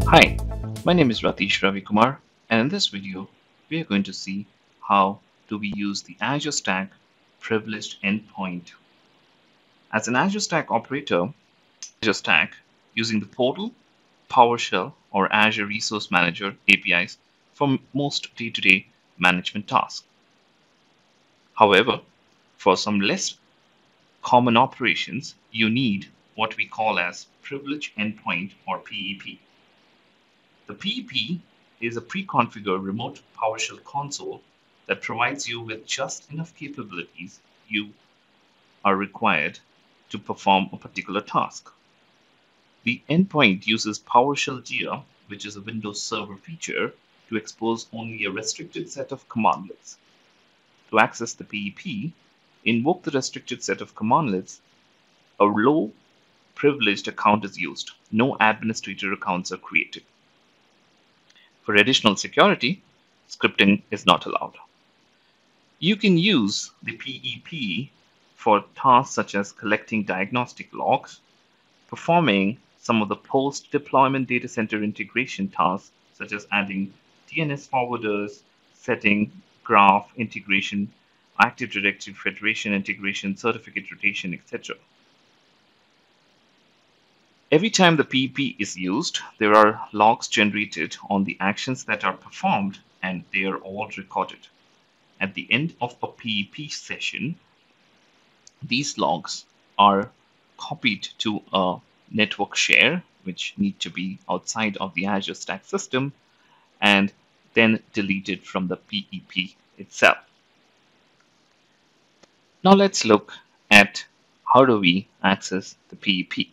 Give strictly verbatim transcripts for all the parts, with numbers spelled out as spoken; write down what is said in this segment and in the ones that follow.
Hi, my name is Ratish Ravi Kumar, and in this video, we are going to see how do we use the Azure Stack Privileged Endpoint. As an Azure Stack operator, Azure Stack using the portal, PowerShell, or Azure Resource Manager A P Is for most day-to-day management tasks. However, for some less common operations, you need what we call as Privileged Endpoint or P E P. The P E P is a pre-configured remote PowerShell console that provides you with just enough capabilities you are required to perform a particular task. The endpoint uses PowerShell G R, which is a Windows Server feature, to expose only a restricted set of commandlets. To access the P E P, invoke the restricted set of commandlets. A low privileged account is used. No administrator accounts are created. For additional security, scripting is not allowed. You can use the P E P for tasks such as collecting diagnostic logs, performing some of the post-deployment data center integration tasks such as adding D N S forwarders, setting graph integration, Active Directory Federation integration, certificate rotation, et cetera. Every time the P E P is used, there are logs generated on the actions that are performed, and they are all recorded. At the end of a P E P session, these logs are copied to a network share, which need to be outside of the Azure Stack system, and then deleted from the P E P itself. Now let's look at how do we access the P E P.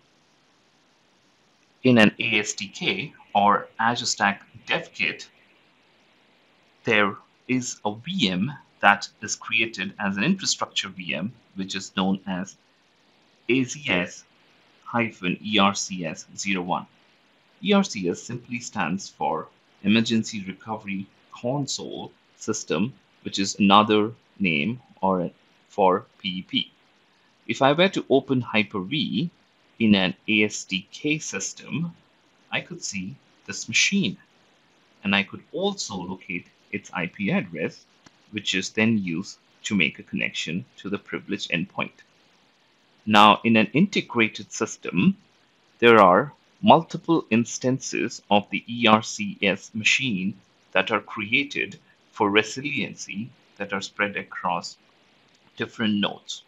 In an A S D K or Azure Stack Dev Kit, there is a V M that is created as an infrastructure V M, which is known as A Z S E R C S zero one. E R C S simply stands for Emergency Recovery Console System, which is another name or for P E P. If I were to open Hyper-V in an A S D K system, I could see this machine, and I could also locate its I P address, which is then used to make a connection to the privileged endpoint. Now, in an integrated system, there are multiple instances of the E R C S machine that are created for resiliency that are spread across different nodes.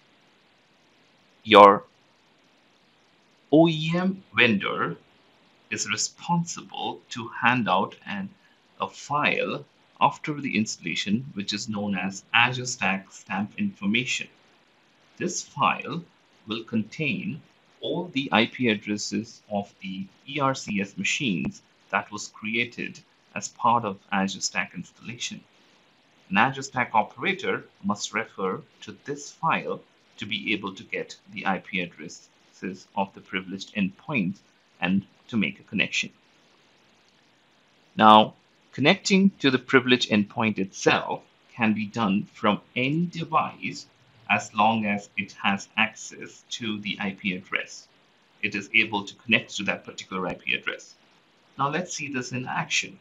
Your O E M vendor is responsible to hand out an, a file after the installation, which is known as Azure Stack Stamp Information. This file will contain all the I P addresses of the E R C S machines that was created as part of Azure Stack installation. An Azure Stack operator must refer to this file to be able to get the I P addresses of the privileged endpoints and to make a connection. Now, connecting to the privileged endpoint itself can be done from any device as long as it has access to the I P address. It is able to connect to that particular I P address. Now let's see this in action.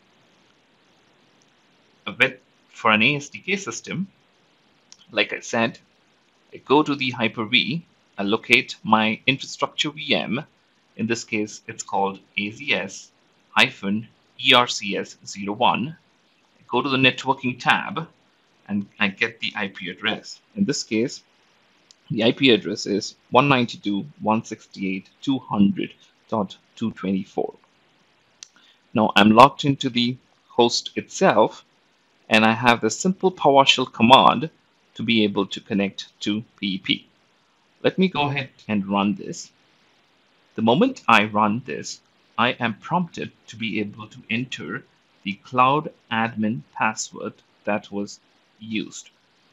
For an A S D K system, like I said, I go to the Hyper-V, I locate my infrastructure V M. In this case, it's called A Z S E R C S zero one. I go to the networking tab and I get the I P address. In this case, the I P address is one ninety-two dot one sixty-eight dot two hundred dot two twenty-four. Now I'm logged into the host itself, and I have the simple PowerShell command to be able to connect to P E P. Let me go ahead and run this. The moment I run this, I am prompted to be able to enter the cloud admin password that was used.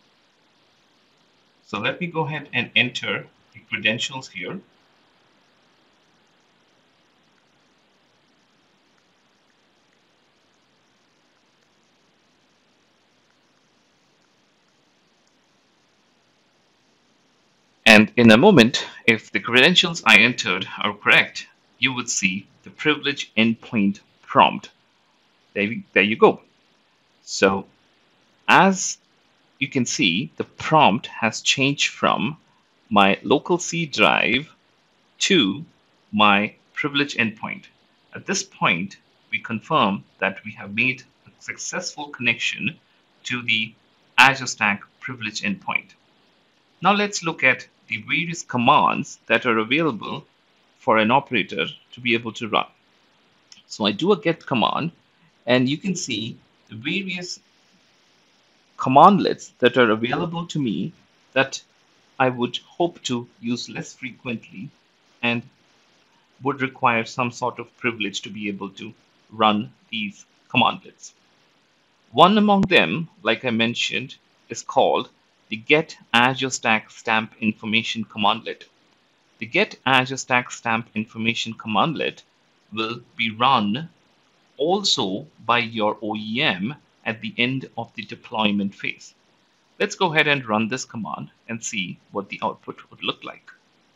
So let me go ahead and enter the credentials here. And in a moment, if the credentials I entered are correct, you would see the privileged endpoint prompt. There, you- there you go. So as you can see, the prompt has changed from my local C drive to my privileged endpoint. At this point, we confirm that we have made a successful connection to the Azure Stack privileged endpoint. Now let's look at the various commands that are available for an operator to be able to run. So I do a get command, and you can see the various commandlets that are available to me that I would hope to use less frequently and would require some sort of privilege to be able to run these commandlets. One among them, like I mentioned, is called the Get Azure Stack Stamp Information commandlet. The Get Azure Stack Stamp Information commandlet will be run also by your O E M at the end of the deployment phase. Let's go ahead and run this command and see what the output would look like.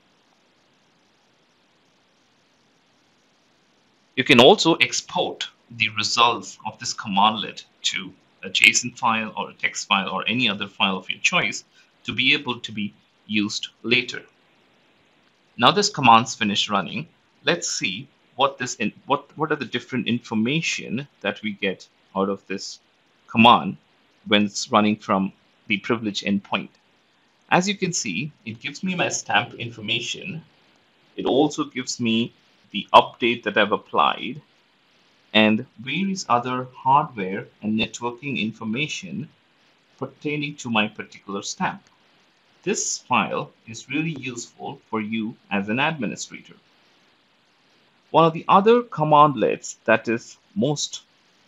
You can also export the results of this commandlet to a JSON file or a text file or any other file of your choice to be able to be used later. Now this command's finished running. Let's see what this in, what what are the different information that we get out of this command when it's running from the privileged endpoint. As you can see, it gives me my stamp information. It also gives me the update that I've applied and various other hardware and networking information pertaining to my particular stamp. This file is really useful for you as an administrator. One of the other commandlets that is most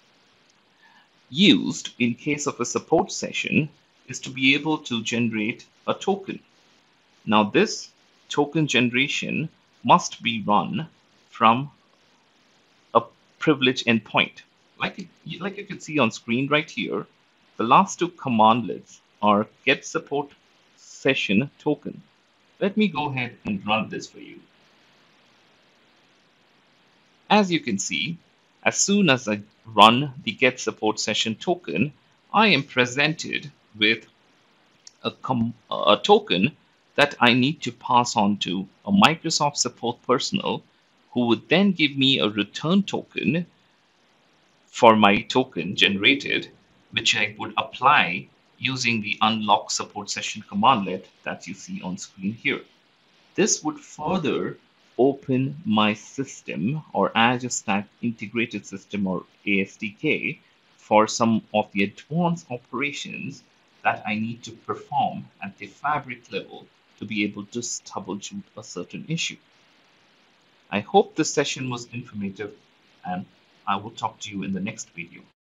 used in case of a support session is to be able to generate a token. Now this token generation must be run from a privileged endpoint. Like, it, like you can see on screen right here, the last two commandlets are get support session token. Let me go ahead and run this for you. As you can see, as soon as I run the get support session token, I am presented with a, a token that I need to pass on to a Microsoft support personnel who would then give me a return token for my token generated, which I would apply using the unlock support session commandlet that you see on screen here. This would further open my system or Azure Stack Integrated System or A S T K for some of the advanced operations that I need to perform at the fabric level to be able to troubleshoot a certain issue. I hope this session was informative, and I will talk to you in the next video.